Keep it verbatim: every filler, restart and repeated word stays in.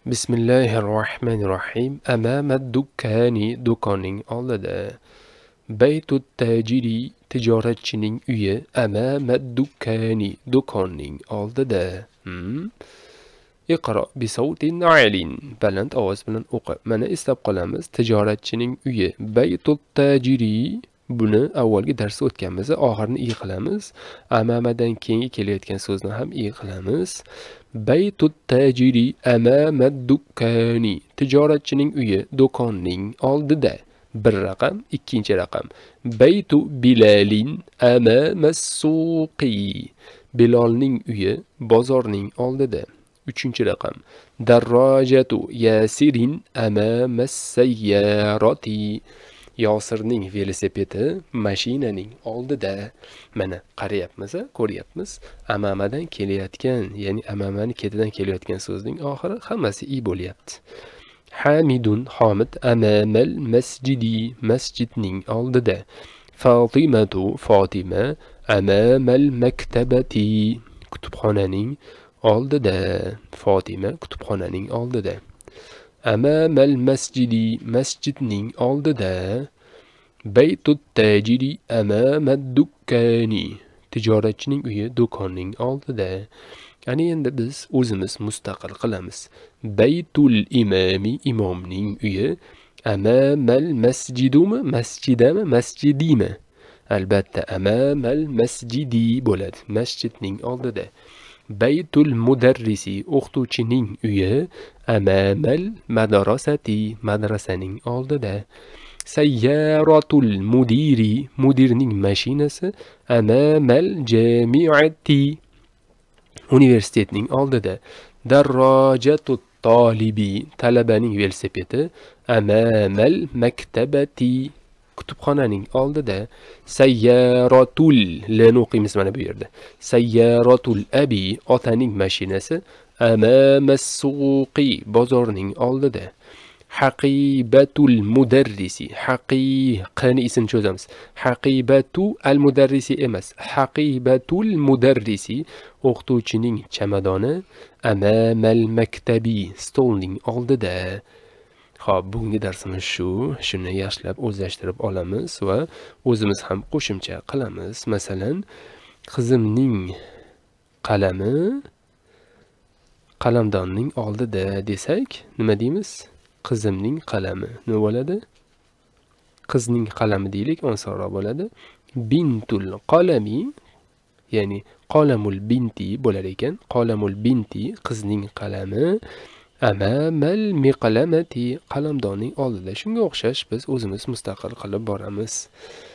Bismillahirrahmanirrahim. Amamad dukkani, do'konning oldida. Baytut tajiri, tijoratchining uyi. Amamad dukkani, do'konning oldida. Hmm? Iqro bi savtin alin. Baland ovoz bilan o'qi. Mana eslab qolamiz. Tijoratchining uyi. Baytut tajiri. Buni avvalgi darsda o'tganmiz. Oxirini i qilamiz. Amamadan keyingi kelayotgan so'zni ham i qilamiz. Baytut tajiri amamad dukkani. Tijoratchining uyi do'konning oldida. Bir raqam, ikkinchi raqam. Baytu Bilalin amamas suqi. Bilolning uyi bozorning oldida. Uchinchi raqam. Darrajatu Yasirin amamas sayyarati. Yosirning velosipedi mashinaning oldida. Mana qarayapmiz, ko'ryapmiz. Amamadan kelayotgan, ya'ni amamani ketidan kelayotgan so'zning oxiri hammasi i bo'lyapti. Hamidun Hamid amamal masjidi, masjidning oldida. Fatimatu Fatima amamal maktabati, kutubxonaning oldida. Fatima kutubxonaning oldida. Amamal masjidi, masjidning oldida. Baytut tajiri amamad dukkani. Tijoratchining uyi do'konning oldida. Ya'ni endi biz o'zimiz mustaqil qilamiz. Baytul imami, imomning uyi. Amamal masjidumi, masjidami, masjidimi? Albatta amamal masjidi bo'ladi. Masjidning oldida. Baytul mudarrisi, o'qituvchining uyi. Amamal madrasati, madrasaning oldida. Sayyaratul mudiri, mudirning mashinasi. Amamal jamiati, universitetning oldida. Darrajatut tolibi, talabaning velosipedi. Amamal maktabati, kutubxonaning oldida. Sayyaratul, lani o'qiymiz mana bu yerda. Sayyaratul abi, otaning mashinasi. Amamas suqi, bozorning oldida. Haqibatul mudarrisi, haqiqani ism cho'zamiz. Haqibatu al mudarrisi emas. Haqibatul mudarrisi, o'qituvchining chamadoni. Amamal maktabi, stolning oldida. Xo'p, bugungi darsimiz shu. Shuni yaxshilab o'zlashtirib olamiz va o'zimiz ham qo'shimcha qilamiz. Masalan, qizimning qalami qalamdonning oldida desak, nima deymiz? Qizimning qalami nima bo'ladi? Qizning qalami deylik, osonroq bo'ladi. Bintul qalami, ya'ni qalamul binti bo'lar ekan. Qalamul binti, qizning qalami. Amamal miqlamati, qalamdonning oldida. Shunga o'xshash biz o'zimiz mustaqil qilib boramiz.